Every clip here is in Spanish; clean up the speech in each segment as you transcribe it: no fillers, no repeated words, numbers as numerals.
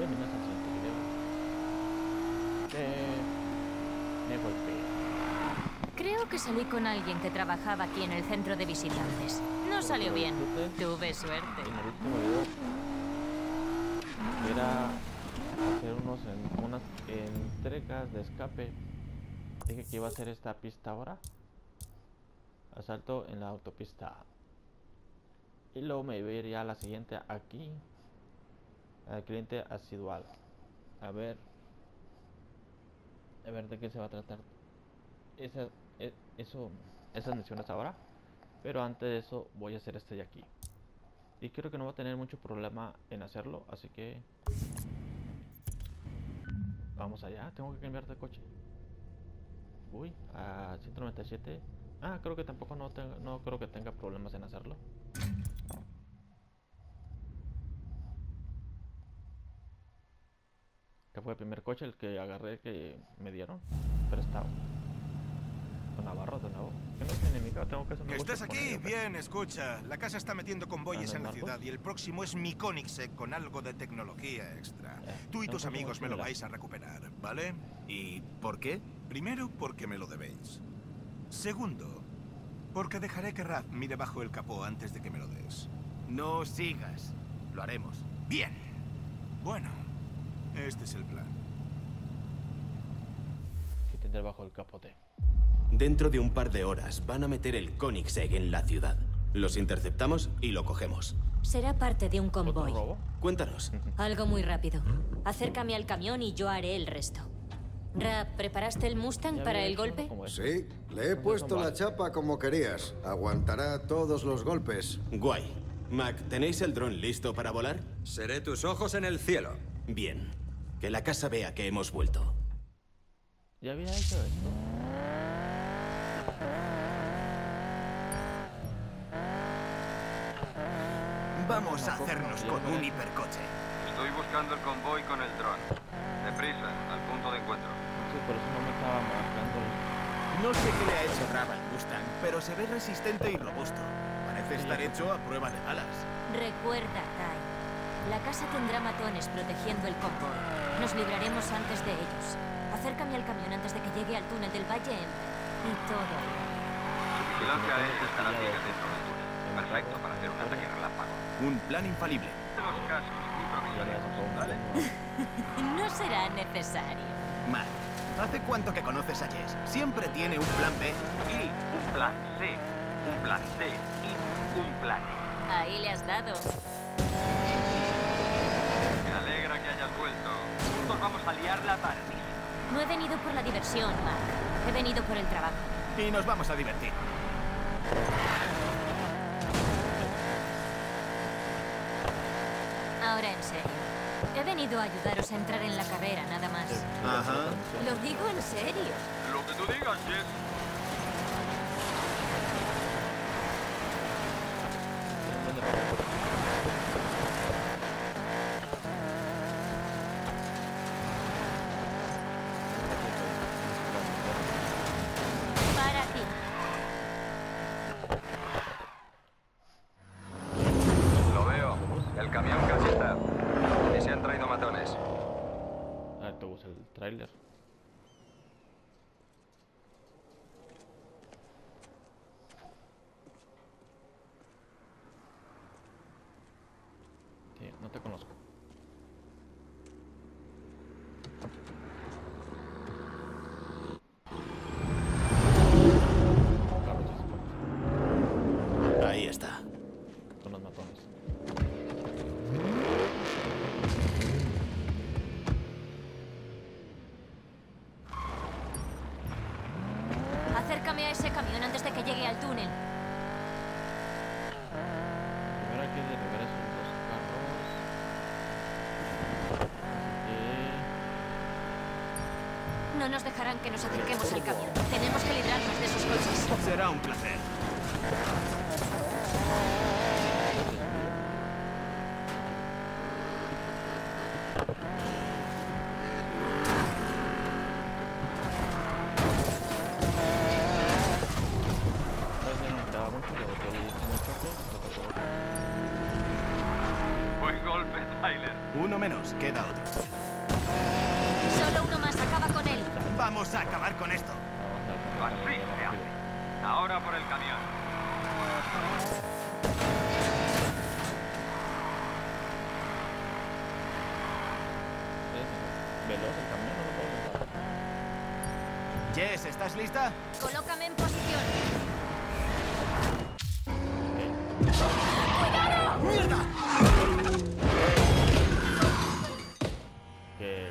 bienvenidos al siguiente video de golpea. Creo que salí con alguien que trabajaba aquí en el centro de visitantes. No salió bien. Tuve suerte. En el último video era hacer unas entregas de escape. Dije que iba a hacer esta pista ahora. Asalto en la autopista. Y luego me iría a la siguiente aquí. Al cliente asidual. A ver de qué se va a tratar esas misiones ahora. Pero antes de eso voy a hacer este de aquí. Y creo que no va a tener mucho problema en hacerlo. Así que vamos allá. Tengo que cambiar de coche. Uy, a 197. Ah, creo que tampoco no creo que tenga problemas en hacerlo. Que fue el primer coche el que agarré que me dieron prestado. Con Navarro de nuevo. ¿Qué no es mi enemigo? Tengo que hacer un ¿Estás aquí? Bien, escucha. La casa está metiendo convoyes en la ciudad y el próximo es mi Koenigsegg con algo de tecnología extra. Tú y tus amigos me lo vais a recuperar, ¿vale? ¿Y por qué? Primero, porque me lo debéis. Segundo, porque dejaré que Raph mire bajo el capó antes de que me lo des. No sigas. Lo haremos. Bien. Bueno, este es el plan. Que tendré bajo el capote. Dentro de un par de horas van a meter el Koenigsegg en la ciudad. Los interceptamos y lo cogemos. Será parte de un ¿Otro convoy. robo? Cuéntanos. Algo muy rápido. Acércame al camión y yo haré el resto. Rap, ¿preparaste el Mustang Ya para había el hecho uno golpe? como este. Sí, le he puesto la chapa como querías. Aguantará todos los golpes. Guay. Mac, ¿tenéis el dron listo para volar? Seré tus ojos en el cielo. Bien. Que la casa vea que hemos vuelto. Ya había hecho esto. Vamos a hacernos con un hipercoche. Estoy buscando el convoy con el dron. Deprisa, al punto de encuentro. Sí, por eso no me estaba marcando. No sé qué le ha hecho Rab al Mustang, pero se ve resistente y robusto. Parece estar hecho a prueba de balas. Recuerda, Tai. La casa tendrá matones protegiendo el convoy. Nos libraremos antes de ellos. Acércame al camión antes de que llegue al túnel del Valle y todo. Su vigilancia aérea estará ciega dentro del túnel. Perfecto para hacer un ataque relámpago. Un plan infalible. De los cascos improvisaremos, ¿vale? No será necesario. Mac, ¿hace cuánto que conoces a Jess? Siempre tiene un plan B. Y un plan C, un plan D y un plan E. Ahí le has dado. Me alegra que hayas vuelto. Juntos vamos a liarla pardísima. No he venido por la diversión, Mac. He venido por el trabajo. Y nos vamos a divertir. Ahora en serio. He venido a ayudaros a entrar en la carrera, nada más. Ajá. Lo digo en serio. Lo que tú digas, Jess. Para ti. Lo veo. El camión casi está. Y se han traído matones. Ah, te gusta el tráiler. Sí, no te conozco. Carlos, sí, sí, Ahí está. con los matones. Acércame a ese camión antes de que llegue al túnel. Primero hay que derribar esos dos carros. No nos dejarán que nos acerquemos al camión. Tenemos que librarnos de esos coches. Será un placer. Buen golpe, Tyler. Uno menos, queda otro. Solo uno más, acaba con él. Vamos a acabar con esto. Así se hace. Ahora por el camión. Veloz el camión, no lo puedo usar. Jess, ¿estás lista? Colócame en posición. Que...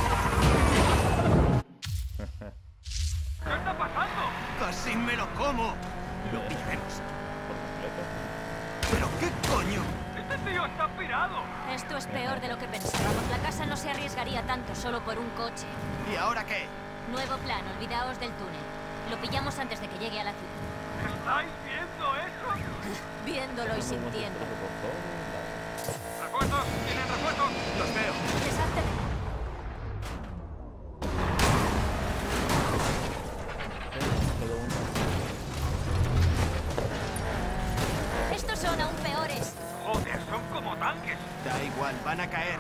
¿Qué está pasando? ¡Casi me lo como! Lo pillaremos. por completo. ¿Pero qué coño? ¡Este tío está pirado! Esto es peor de lo que pensábamos. La casa no se arriesgaría tanto solo por un coche. ¿Y ahora qué? Nuevo plan, olvidaos del túnel. Lo pillamos antes de que llegue a la ciudad. ¿Estáis viendo eso? Viéndolo y sintiendo. ¿Refuerzos? ¿Tienen refuerzos? Los veo. Deshazte de... Estos son aún peores. Joder, son como tanques. Da igual, van a caer.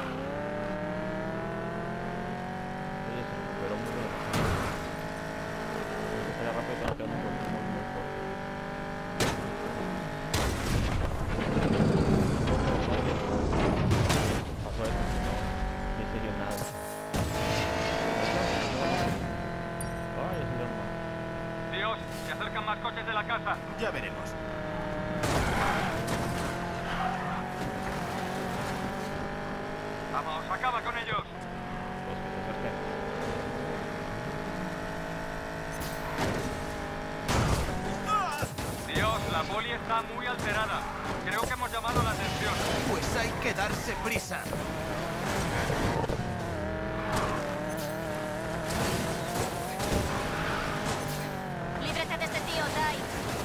Oye, se recuperó muy bien. Hay que ser rápido, tengo que dar un golpe muy fuerte. Pasó eso, no hice yo nada. Ay, ese ya no. Dios, se acercan más coches de la casa. Ya veremos. Vamos, acaba con ellos. Pues que se acerquen. Dios, la poli está muy alterada. Creo que hemos llamado la atención. Pues hay que darse prisa. Líbrate de este tío, Tai.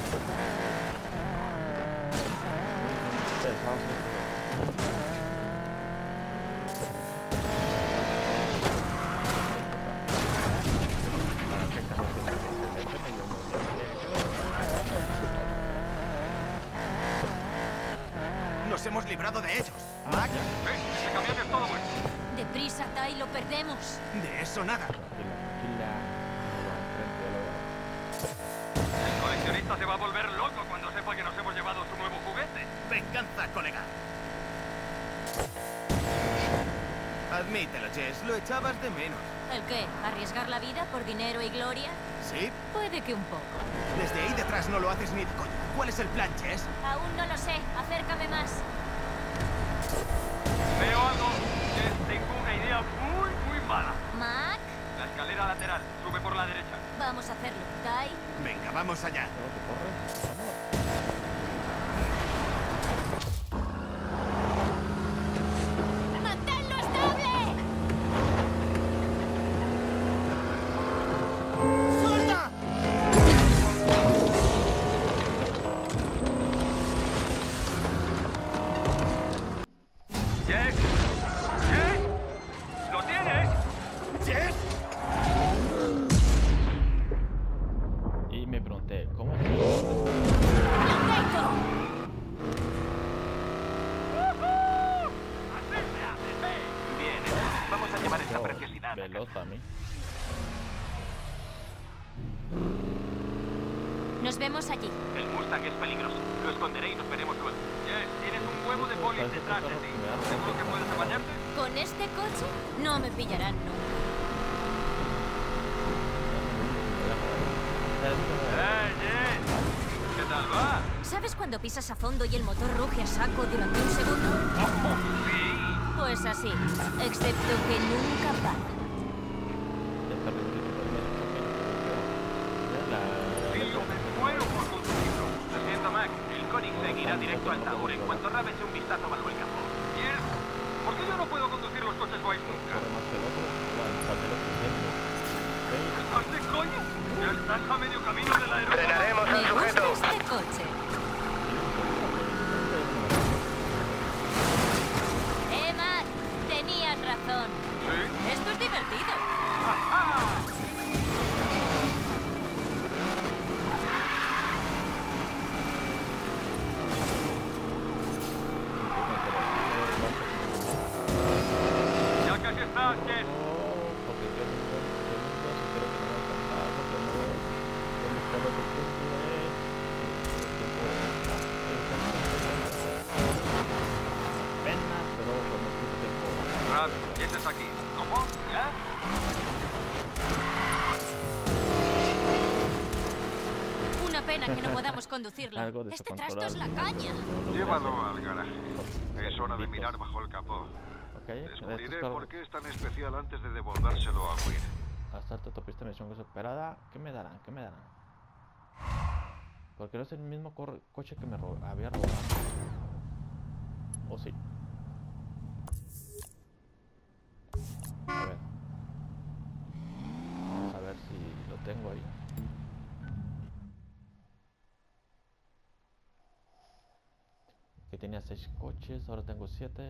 Nos hemos librado de ellos. Mac, Ese camión es todo bueno. Deprisa, Tai, lo perdemos. de eso nada. El coleccionista se va a volver loco cuando sepa que nos hemos llevado su nuevo juguete. Venganza, colega. Admítelo, Jess, lo echabas de menos. ¿El qué? ¿Arriesgar la vida por dinero y gloria? ¿Sí? Puede que un poco. Desde ahí detrás no lo haces ni de coña. ¿Cuál es el plan, Jess? Aún no lo sé. Acércame más. Veo algo. Tengo una idea muy mala. Mac, La escalera lateral. Sube por la derecha. vamos a hacerlo. Tai, Venga, vamos allá. ¡manténlo estable! ¡Suelta! ¡Jess! ¡Jess! ¡Lo tienes! ¡Jess! Y me pregunté, ¿cómo es? ¡Perfecto! ¡Así se hace! Bien, vamos a llevar esta preciosidad. Veloz a mí. Nos vemos allí. El Mustang es peligroso. Lo esconderé y nos veremos luego. Jess, tienes un huevo de polis detrás de ti. ¿Seguro que puedes apañarte? ¿Con este coche? No me pillarán nunca. Jess! ¿Qué tal va? ¿Sabes cuando pisas a fondo y el motor ruge a saco durante un segundo? Sí. Pues así, excepto que nunca para. Tío, me muero por conducirlo. Lo siento, Mac. El Koenigsegg irá directo al Taur en cuanto Rab eche un vistazo bajo el capó. Jess, ¿por qué yo no puedo conducir los coches guays nunca? ¿Estás de coña? Ya estás a medio camino del aeropuerto. Me gusta este coche. Mac, tenías razón. ¿Sí? Esto es divertido. Aceptar. Y ese es aquí. ¿Cómo? ¿Ya? Una pena que no podamos conducirlo. Algo Este trasto es la descontrolable. caña. Llévalo al garaje. Es hora de mirar bajo el capó. Ok, Descubriré por qué es tan especial antes de devolvérselo a Will. Asalto autopista, misión superada. ¿Qué me darán? ¿Qué me darán? Porque no es el mismo coche que me había robado. ¿O sí? A ver. Vamos a ver si lo tengo ahí. Que tenía 6 coches, ahora tengo 7.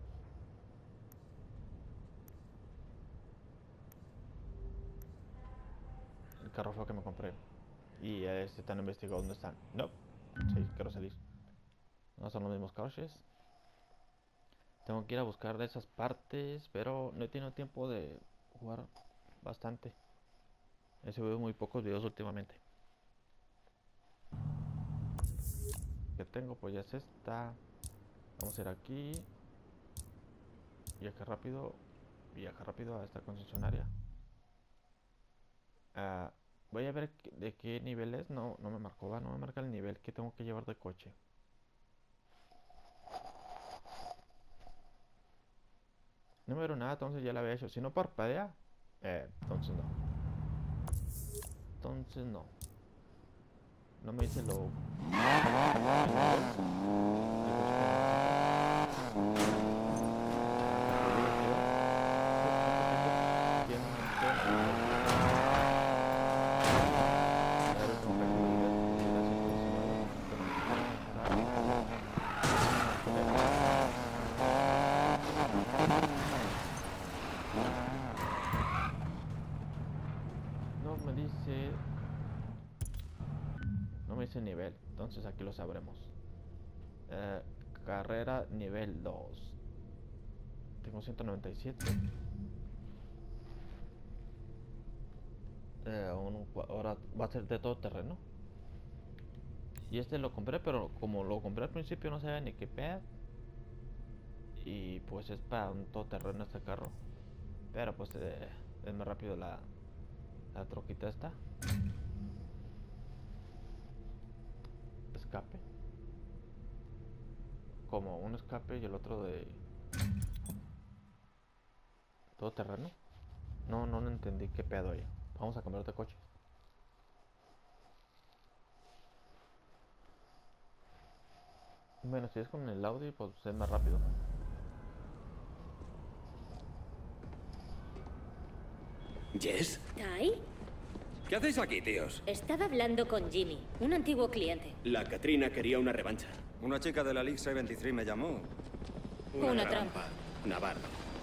El carro fue que me compré. Y están investigando dónde están. No. Sí, quiero salir. No son los mismos coches. Tengo que ir a buscar de esas partes, pero no he tenido tiempo de jugar bastante. He subido muy pocos videos últimamente. Que tengo pues ya es esta. Vamos a ir aquí. Viaja rápido a esta concesionaria. Voy a ver de qué nivel es. No me marcó, no me marca el nivel que tengo que llevar de coche. No me veo nada, entonces ya la había hecho. Si no parpadea, entonces no. Entonces no. No me dice lo... No me dice nivel, entonces aquí lo sabremos. Carrera nivel 2. Tengo 197. Ahora va a ser de todo terreno. Y este lo compré, pero como lo compré al principio no sabía ni qué pedo. Y pues es para un todoterreno este carro. Pero pues es más rápido la troquita esta. Escape. Como un escape y el otro de todoterreno. No entendí qué pedo ahí. Vamos a cambiar de coche. Bueno, si es con el Audi, pues es más rápido. ¿Jess? ¿Tai? ¿Qué hacéis aquí, tíos? Estaba hablando con Jimmy, un antiguo cliente. La Katrina quería una revancha. Una chica de la League 73 me llamó. Una trampa. Navarro.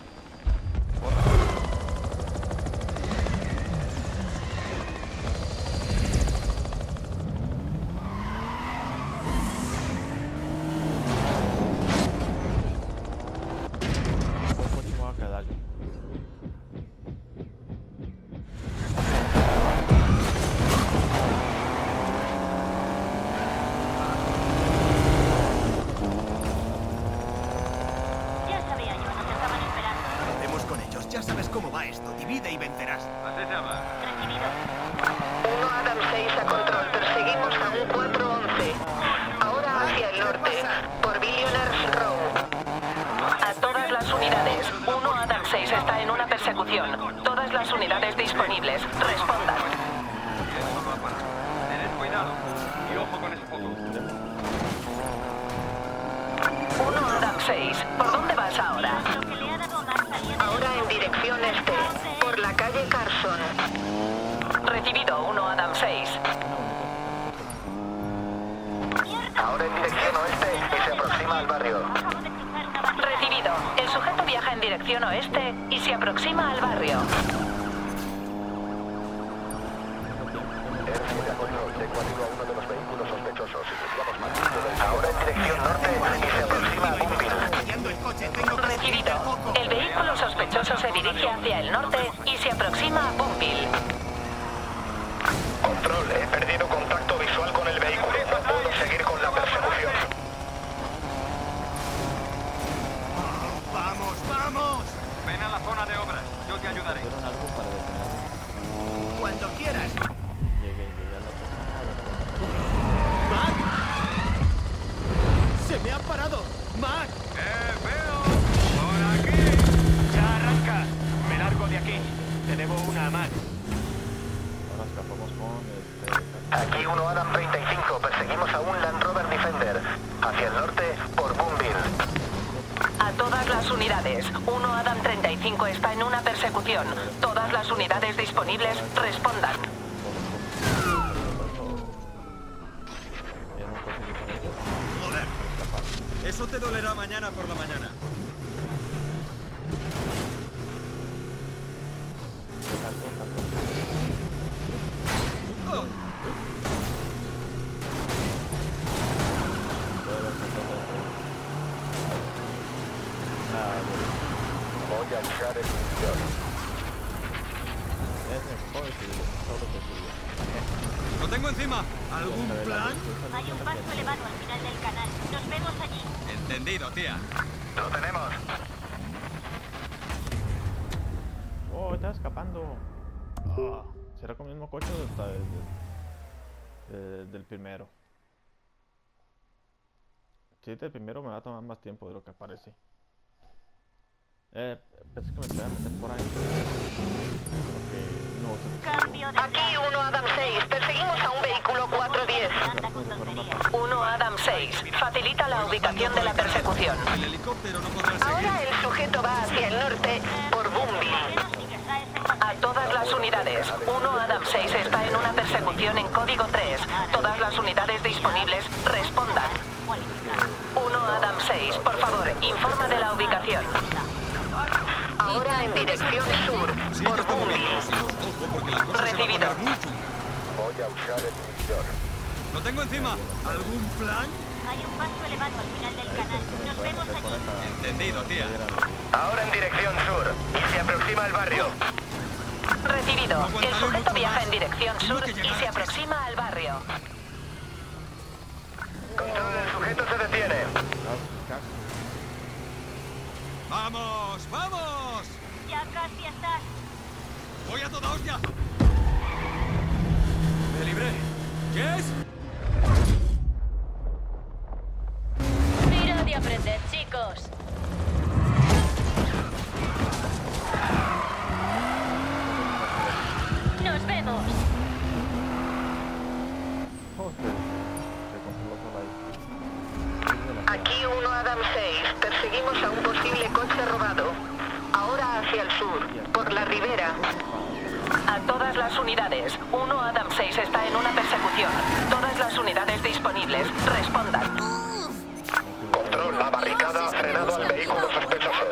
Todas las unidades disponibles, respondan. Tened cuidado y ojo con ese foco. 1 Adam 6, ¿por dónde vas ahora? Ahora en dirección este, por la calle Carson. Recibido, 1 Adam 6. Ahora en dirección oeste y se aproxima al barrio. Recibido, el sujeto viaja en dirección oeste y se aproxima al barrio. uno de los vehículos sospechosos. Ahora en dirección norte y se aproxima a Boomville. Recibido. El vehículo sospechoso se dirige hacia el norte y se aproxima a Boomville. Control, he perdido contacto visual con el vehículo. No puedo seguir con la persecución. ¡Vamos, vamos! Ven a la zona de obras. Yo te ayudaré. Hicieron algo para detenerlo. Cuando quieras. Llegué a la zona. ¡Mac! ¡Se me ha parado! ¡Mac! Veo! ¡Por aquí! Ya arranca. Me largo de aquí. Te debo una a Mac. Ahora escapamos con Aquí 1 Adam 35, perseguimos a un Land Rover Defender. Hacia el norte, por Boomville. A todas las unidades, 1 Adam 35 está en una persecución. Todas las unidades disponibles respondan. Joder. Eso te dolerá mañana por la mañana. Oh. Voy a usar el misión. Lo tengo encima. ¿Algún plan? Hay un paso elevado al final del canal. Nos vemos allí. Entendido, tía. Lo tenemos. Oh, está escapando. ¿Será con el mismo coche o está del primero? Si es del primero me va a tomar más tiempo de lo que parece. Pensé que me voy a meter por ahí. Cambio de Aquí 1 Adam 6, perseguimos a un vehículo 410. 1 Adam 6, facilita la ubicación de la persecución. El helicóptero no podrá seguir. Ahora el sujeto va hacia el norte, por Boomville. A todas las unidades, 1 Adam 6 está en una persecución en código 3. Todas las unidades disponibles respondan. 1 Adam 6, por favor, informa de la ubicación. Ahora en dirección sur, por Boomville. Recibido. Voy a usar el misión. Lo tengo encima. ¿Algún plan? Hay un paso elevado al final del canal. Nos vemos allí. Entendido, tía. Ahora en dirección sur, y se aproxima al barrio. Recibido. El sujeto viaja en dirección sur y se aproxima al barrio. Control, el sujeto se detiene. ¡Vamos! ¡Vamos! Ya casi estás. ¡Voy a toda hostia! ¡Me libré! ¿Yes? Mirad y aprended, chicos. Nos vemos. Aquí 1 Adam 6, perseguimos a un posible coche robado. Ahora hacia el sur, por la ribera. A todas las unidades, 1 Adam 6 está en una persecución. Todas las unidades disponibles respondan. Control, la barricada ha frenado al vehículo sospechoso.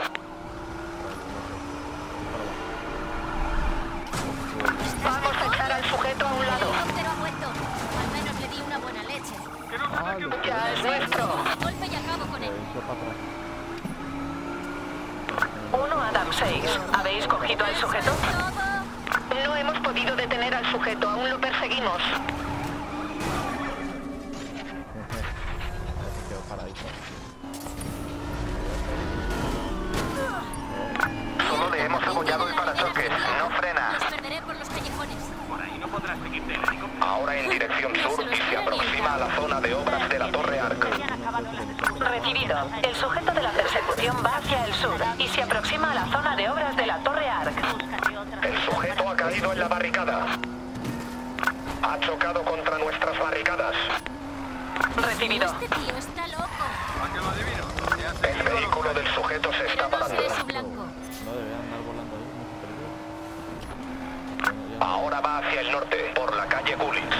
Vamos a echar al sujeto a un lado. El helicóptero ha vuelto. Al menos le di una buena leche. Ya es nuestro. Golpe y acabo con él. 1 Adam 6, ¿habéis cogido al sujeto? No hemos podido detener al sujeto, aún lo perseguimos. Solo le hemos abollado el parachoques, no frena. Los perderé por los callejones. Por ahí no podrás seguirte el helicóptero. Ahora en dirección sur y se aproxima a la zona de obras de la Torre Arc. Recibido. El sujeto de la persecución va hacia el sur y se aproxima a la zona de obras de la Torre Arc. El sujeto ha caído en la barricada. Ha chocado contra nuestras barricadas. Recibido. Este tío está loco. ¿A que lo adivino? El vehículo del sujeto se está Pero no parando. seré su blanco. No deberían andar volando ahí, mucho peligro. Ahora va hacia el norte, por la calle Gullins.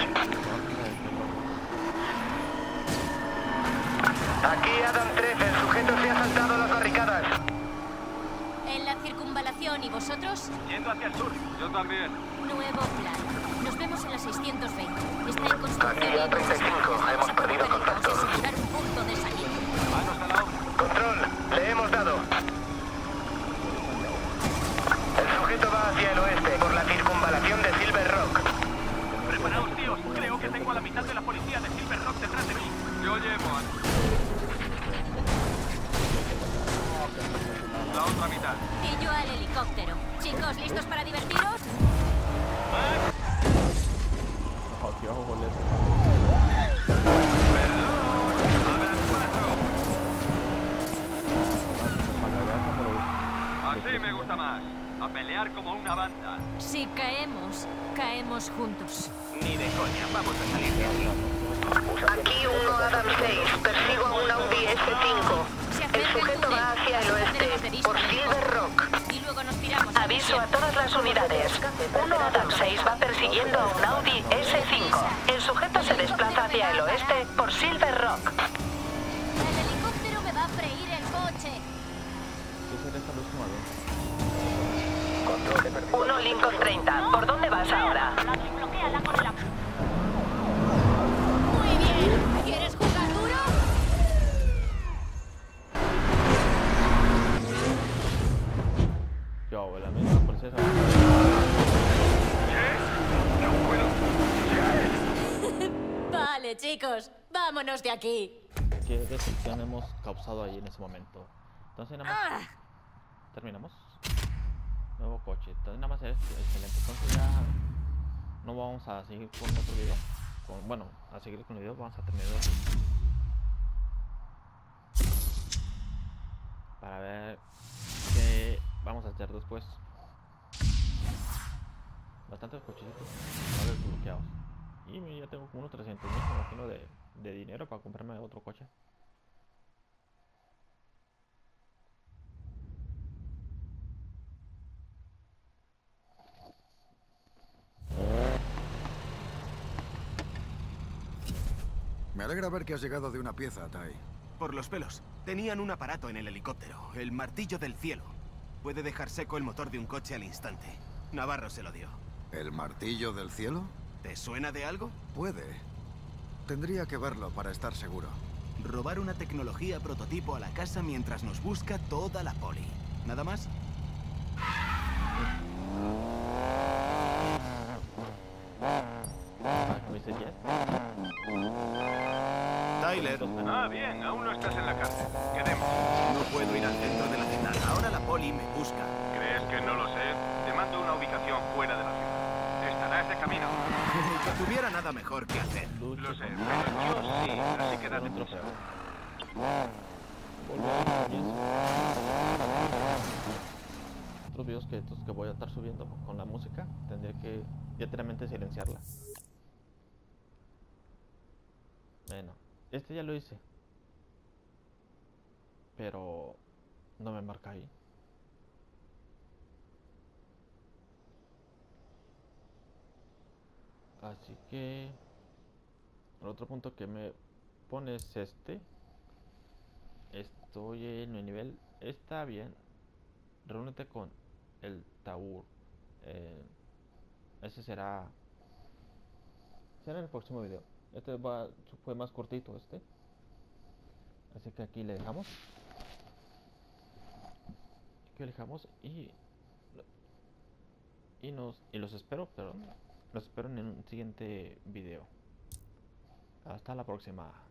Aquí Adam 13, el sujeto se ha saltado las barricadas. En la circunvalación, ¿y vosotros? Yendo hacia el sur. Yo también. Nuevo plan. Nos vemos en la 620. Está en construcción. Aquí a 35, hemos perdido contacto. Asegurar un punto de salida. Manos a la obra. Control, le hemos dado. El sujeto va hacia el oeste, por la circunvalación de Silver Rock. Preparaos, tíos. Creo que tengo a la mitad de la policía de Silver Rock detrás de mí. Yo llevo a... la otra mitad. Y yo al helicóptero. Chicos, ¿listos para divertiros? Oh, qué ojo, boleto. Así me gusta más. A pelear como una banda. Si caemos, caemos juntos. Ni de coña, vamos a salir de aquí. Aquí 1 Adam 6, persigo a un Audi S5. El sujeto va hacia el oeste, por Silver Rock. Y luego nos piramos. Aviso a todas las unidades. 1 Adam 6 va persiguiendo a un Audi S5. El sujeto se desplaza hacia el oeste, por Silver Rock. El helicóptero me va a freír el coche. ¿Qué será esta última vez? 1 Lincoln 30. ¿Por dónde vas ahora? Muy bien. ¿Quieres jugar duro? Yo, la misma princesa. Vale, chicos. Vámonos de aquí. ¿Qué decepción hemos causado ahí en ese momento? Entonces nada más terminamos. Nuevo coche. Entonces nada más es excelente. Entonces ya no vamos a seguir con otro video. Bueno, a seguir con el video, vamos a terminar aquí. Para ver qué vamos a hacer después. Bastantes cochecitos desbloqueados. Y ya tengo como unos 300.000, me imagino, de dinero para comprarme otro coche. Me alegra ver que has llegado de una pieza, Tai. Por los pelos. Tenían un aparato en el helicóptero, el martillo del cielo. Puede dejar seco el motor de un coche al instante. Navarro se lo dio. ¿El martillo del cielo? ¿Te suena de algo? Puede. Tendría que verlo para estar seguro. Robar una tecnología prototipo a la casa mientras nos busca toda la poli. ¿Nada más? Tyler. Ah, bien, aún no estás en la cárcel. Quedemos. No puedo ir al centro de la ciudad. Ahora la poli me busca. ¿Crees que no lo sé? Te mando una ubicación fuera de la ciudad. Estará ese camino. Que tuviera nada mejor que hacer. Lo sé, pero yo sí, así que date prisa. Otros videos que voy a estar subiendo con la música, tendría que literalmente silenciarla. Bueno, este ya lo hice, pero no me marca ahí. Así que el otro punto que me pone es este. Estoy en el nivel, está bien. Reúnete con el Taur. Ese será en el próximo video. Este fue más cortito así que aquí le dejamos. Y los espero, pero los espero en un siguiente video. Hasta la próxima.